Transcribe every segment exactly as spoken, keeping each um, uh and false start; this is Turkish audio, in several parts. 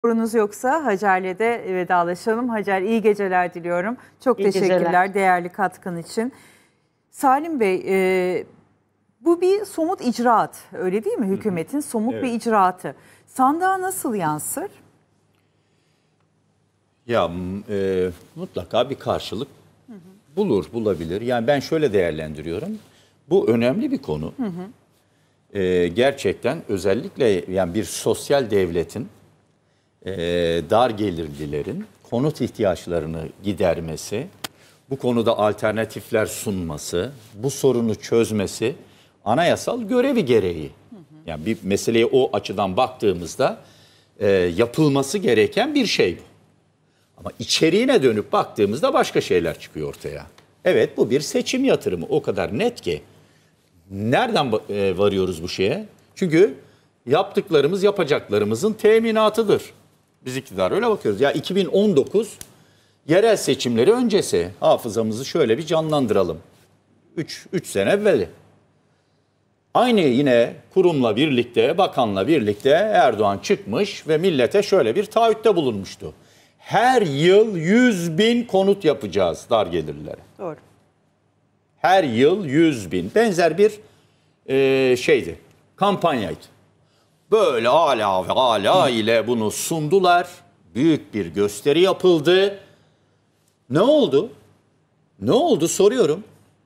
Sorunuz yoksa Hacer'le de vedalaşalım. Hacer, iyi geceler diliyorum. Çok İyi teşekkürler geceler. değerli katkın için. Salim Bey, e, bu bir somut icraat, öyle değil mi? Hükümetin somut Evet. bir icraatı. Sandığa nasıl yansır? Ya e, mutlaka bir karşılık bulur, bulabilir. Yani ben şöyle değerlendiriyorum. Bu önemli bir konu. Hı hı. E, gerçekten özellikle yani bir sosyal devletin e, dar gelirlilerin konut ihtiyaçlarını gidermesi, bu konuda alternatifler sunması, bu sorunu çözmesi anayasal görevi gereği. Hı hı. Yani bir meseleye o açıdan baktığımızda e, yapılması gereken bir şey bu. Ama içeriğine dönüp baktığımızda başka şeyler çıkıyor ortaya. Evet, bu bir seçim yatırımı, o kadar net ki. Nereden varıyoruz bu şeye? Çünkü yaptıklarımız yapacaklarımızın teminatıdır. Biz iktidara öyle bakıyoruz. Ya iki bin on dokuz yerel seçimleri öncesi, hafızamızı şöyle bir canlandıralım. üç sene evveli. Aynı yine kurumla birlikte, bakanla birlikte Erdoğan çıkmış ve millete şöyle bir taahhütte bulunmuştu. Her yıl yüz bin konut yapacağız dar gelirlilere. Doğru. Her yıl yüz bin. Benzer bir e, şeydi, kampanyaydı. Böyle ala ve ala ile bunu sundular. Büyük bir gösteri yapıldı. Ne oldu? Ne oldu soruyorum.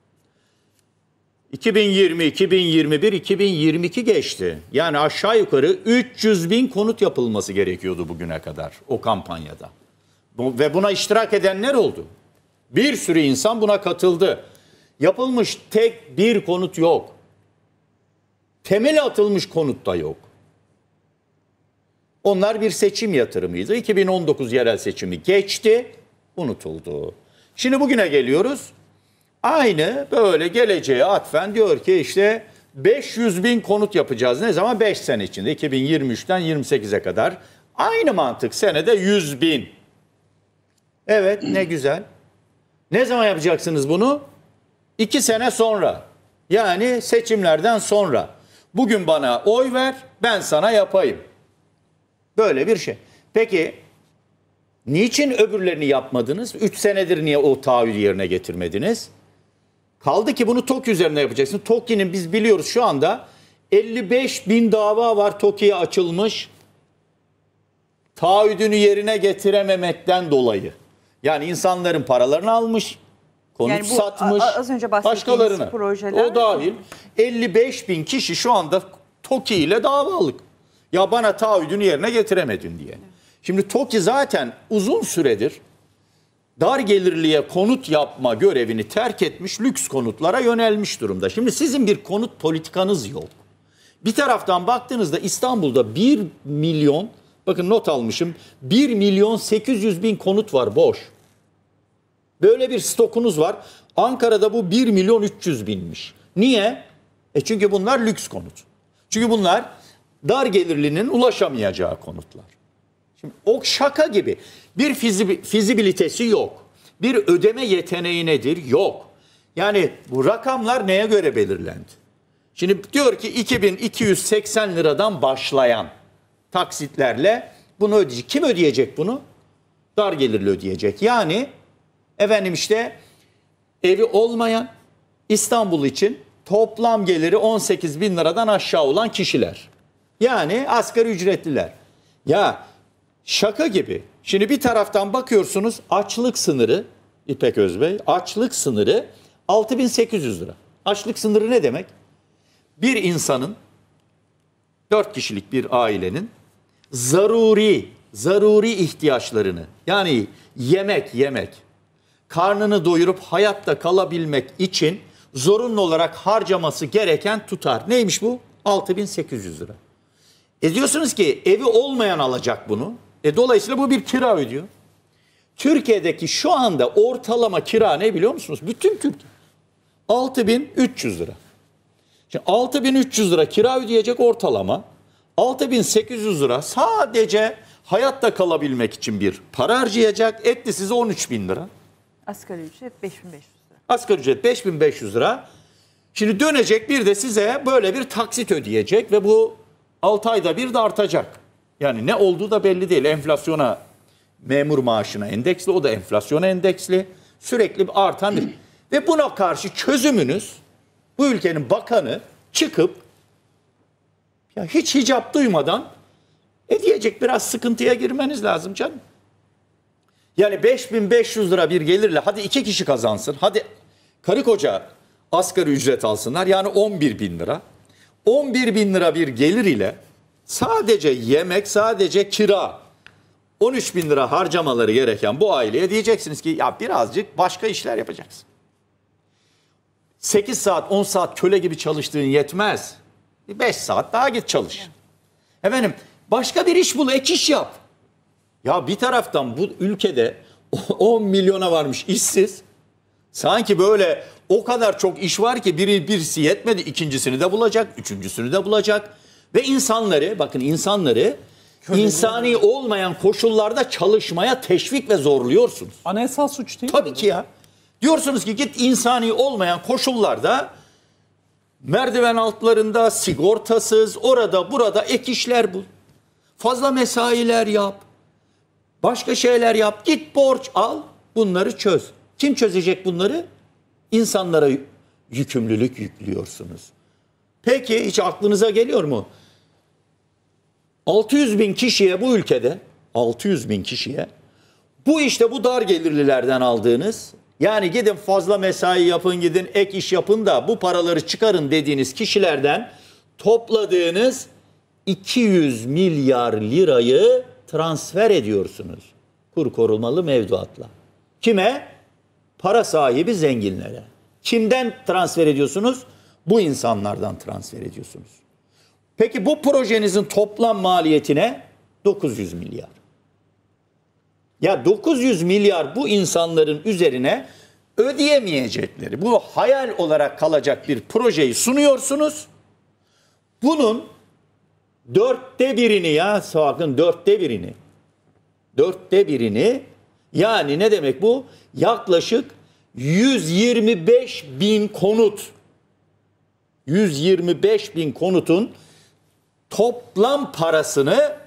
iki bin yirmi, iki bin yirmi bir, iki bin yirmi iki geçti. Yani aşağı yukarı üç yüz bin konut yapılması gerekiyordu bugüne kadar o kampanyada. Ve buna iştirak edenler oldu. Bir sürü insan buna katıldı. Yapılmış tek bir konut yok. Temeli atılmış konut da yok. Onlar bir seçim yatırımıydı. iki bin on dokuz yerel seçimi geçti, unutuldu. Şimdi bugüne geliyoruz. Aynı böyle geleceğe atfen diyor ki işte beş yüz bin konut yapacağız. Ne zaman? beş sene içinde. iki bin yirmi üçten yirmi sekize kadar. Aynı mantık, senede yüz bin. Evet, ne güzel. Ne zaman yapacaksınız bunu? İki sene sonra. Yani seçimlerden sonra. Bugün bana oy ver, ben sana yapayım. Böyle bir şey. Peki, niçin öbürlerini yapmadınız? Üç senedir niye o taahhüdü yerine getirmediniz? Kaldı ki bunu TOKİ üzerine yapacaksın. TOKİ'nin biz biliyoruz şu anda elli beş bin dava var TOKİ'ye açılmış. Taahhüdünü yerine getirememekten dolayı. Yani insanların paralarını almış, konut Yani bu satmış, az önce bahsettiğiniz başkalarına. projeler, O dahil elli beş bin kişi şu anda TOKİ ile davalık. Ya bana taahhüdünü yerine getiremedin diye. Şimdi TOKİ zaten uzun süredir dar gelirliye konut yapma görevini terk etmiş, lüks konutlara yönelmiş durumda. Şimdi sizin bir konut politikanız yok. Bir taraftan baktığınızda İstanbul'da bir milyon, bakın not almışım, bir milyon sekiz yüz bin konut var boş. Böyle bir stokunuz var. Ankara'da bu bir milyon üç yüz binmiş. Niye? E çünkü bunlar lüks konut. Çünkü bunlar dar gelirlinin ulaşamayacağı konutlar. Şimdi o şaka gibi. Bir fizibilitesi yok. Bir ödeme yeteneği nedir? Yok. Yani bu rakamlar neye göre belirlendi? Şimdi diyor ki iki bin iki yüz seksen liradan başlayan taksitlerle bunu ödeyecek. Kim ödeyecek bunu? Dar gelirli ödeyecek. Yani efendim işte evi olmayan, İstanbul için toplam geliri on sekiz bin liradan aşağı olan kişiler. Yani asgari ücretliler. Ya şaka gibi. Şimdi bir taraftan bakıyorsunuz açlık sınırı, İpek Özbey, açlık sınırı altı bin sekiz yüz lira. Açlık sınırı ne demek? Bir insanın, dört kişilik bir ailenin zaruri, zaruri ihtiyaçlarını, yani yemek yemek, karnını doyurup hayatta kalabilmek için zorunlu olarak harcaması gereken tutar. Neymiş bu? altı bin sekiz yüz lira. E diyorsunuz ki evi olmayan alacak bunu. E dolayısıyla bu bir kira ödüyor. Türkiye'deki şu anda ortalama kira ne biliyor musunuz? Bütün Türkiye. altı bin üç yüz lira. Şimdi altı bin üç yüz lira kira ödeyecek ortalama. altı bin sekiz yüz lira sadece hayatta kalabilmek için bir para harcayacak. Etti size on üç bin lira. asgari ücret beş bin beş yüz lira. Asgari ücret beş bin beş yüz lira. Şimdi dönecek bir de size böyle bir taksit ödeyecek ve bu altı ayda bir de artacak. Yani ne olduğu da belli değil. Enflasyona, memur maaşına endeksli, o da enflasyona endeksli. Sürekli bir artan bir... Ve buna karşı çözümünüz, bu ülkenin bakanı çıkıp ya hiç hicap duymadan e diyecek biraz sıkıntıya girmeniz lazım canım. Yani beş bin beş yüz lira bir gelirle hadi iki kişi kazansın. Hadi karı koca asgari ücret alsınlar. Yani on bir bin lira. on bir bin lira bir gelir ile sadece yemek, sadece kira, on üç bin lira harcamaları gereken bu aileye diyeceksiniz ki ya birazcık başka işler yapacaksın. sekiz saat, on saat köle gibi çalıştığın yetmez. beş saat daha git çalış. Efendim başka bir iş bul, ek iş yap. Ya bir taraftan bu ülkede on milyona varmış işsiz. Sanki böyle o kadar çok iş var ki biri birisi yetmedi, ikincisini de bulacak, üçüncüsünü de bulacak. Ve insanları, bakın insanları Köle insani mi? olmayan koşullarda çalışmaya teşvik ve zorluyorsunuz. Anayasal suç değil Tabii mi? ki ya. Diyorsunuz ki git insani olmayan koşullarda merdiven altlarında sigortasız orada burada ek işler bul. Fazla mesailer yap. Başka şeyler yap. Git borç al. Bunları çöz. Kim çözecek bunları? İnsanlara yükümlülük yüklüyorsunuz. Peki hiç aklınıza geliyor mu? altı yüz bin kişiye bu ülkede altı yüz bin kişiye bu işte bu dar gelirlilerden aldığınız, yani gidin fazla mesai yapın, gidin ek iş yapın da bu paraları çıkarın dediğiniz kişilerden topladığınız iki yüz milyar lirayı transfer ediyorsunuz. Kur korumalı mevduatla. Kime? Para sahibi zenginlere. Kimden transfer ediyorsunuz? Bu insanlardan transfer ediyorsunuz. Peki bu projenizin toplam maliyetine dokuz yüz milyar. Ya dokuz yüz milyar bu insanların üzerine ödeyemeyecekleri, bu hayal olarak kalacak bir projeyi sunuyorsunuz. Bunun dörtte birini ya sakın dörtte birini, dörtte birini yani ne demek bu? Yaklaşık yüz yirmi beş bin konut, yüz yirmi beş bin konutun toplam parasını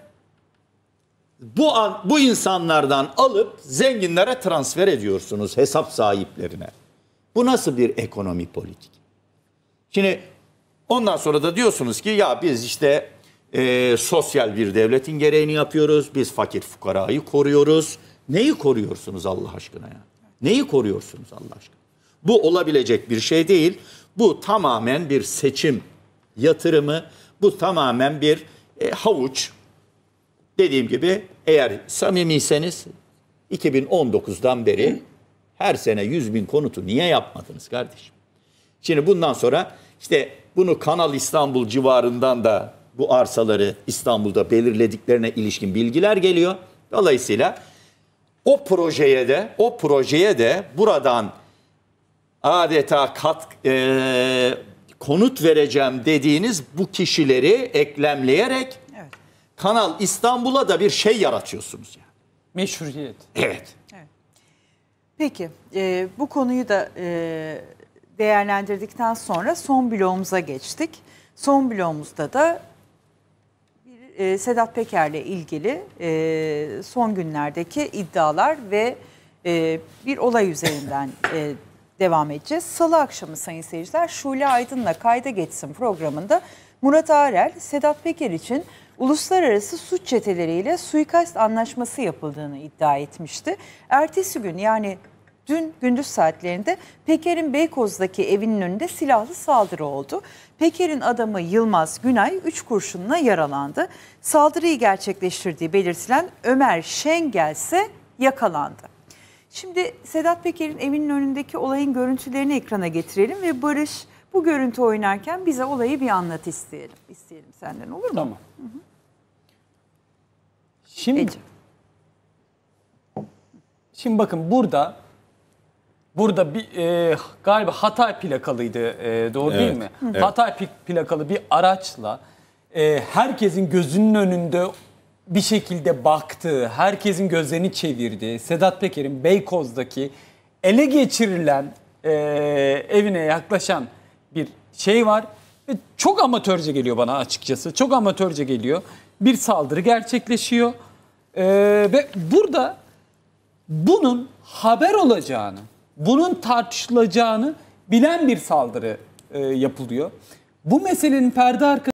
bu bu insanlardan alıp zenginlere transfer ediyorsunuz, hesap sahiplerine. Bu nasıl bir ekonomi politik? Şimdi ondan sonra da diyorsunuz ki ya biz işte e, sosyal bir devletin gereğini yapıyoruz. Biz fakir fukarayı koruyoruz. Neyi koruyorsunuz Allah aşkına ya? Neyi koruyorsunuz Allah aşkına? Bu olabilecek bir şey değil. Bu tamamen bir seçim yatırımı. Bu tamamen bir e, havuç. Dediğim gibi eğer samimiyseniz iki bin on dokuzdan beri her sene yüz bin konutu niye yapmadınız kardeşim? Şimdi bundan sonra işte bunu Kanal İstanbul civarından da bu arsaları İstanbul'da belirlediklerine ilişkin bilgiler geliyor. Dolayısıyla o projeye de o projeye de buradan adeta kat e, konut vereceğim dediğiniz bu kişileri eklemleyerek evet. Kanal İstanbul'a da bir şey yaratıyorsunuz yani. Meşruiyet. Evet. evet. Peki e, bu konuyu da e, değerlendirdikten sonra son bloğumuza geçtik. Son bloğumuzda da bir, e, Sedat Peker'le ilgili e, son günlerdeki iddialar ve e, bir olay üzerinden e, devam edeceğiz. Salı akşamı sayın seyirciler Şule Aydın'la Kayda Geçsin programında Murat Arel, Sedat Peker için uluslararası suç çeteleriyle suikast anlaşması yapıldığını iddia etmişti. Ertesi gün yani dün gündüz saatlerinde Peker'in Beykoz'daki evinin önünde silahlı saldırı oldu. Peker'in adamı Yılmaz Günay üç kurşunla yaralandı. Saldırıyı gerçekleştirdiği belirtilen Ömer Şengel ise yakalandı. Şimdi Sedat Peker'in evinin önündeki olayın görüntülerini ekrana getirelim ve Barış bu görüntü oynarken bize olayı bir anlat isteyelim. İsteyelim senden, olur mu? Tamam. Hı hı. Şimdi Ece. Şimdi bakın burada burada bir e, galiba Hatay plakalıydı, e, doğru evet, değil mi? Evet. Hatay plakalı bir araçla e, herkesin gözünün önünde bir şekilde baktığı, herkesin gözlerini çevirdiği Sedat Peker'in Beykoz'daki ele geçirilen e, evine yaklaşan bir şey var. Ve çok amatörce geliyor bana açıkçası. Çok amatörce geliyor. bir saldırı gerçekleşiyor. Ee, ve burada bunun haber olacağını, bunun tartışılacağını bilen bir saldırı e, yapılıyor. Bu meselenin perde arkasında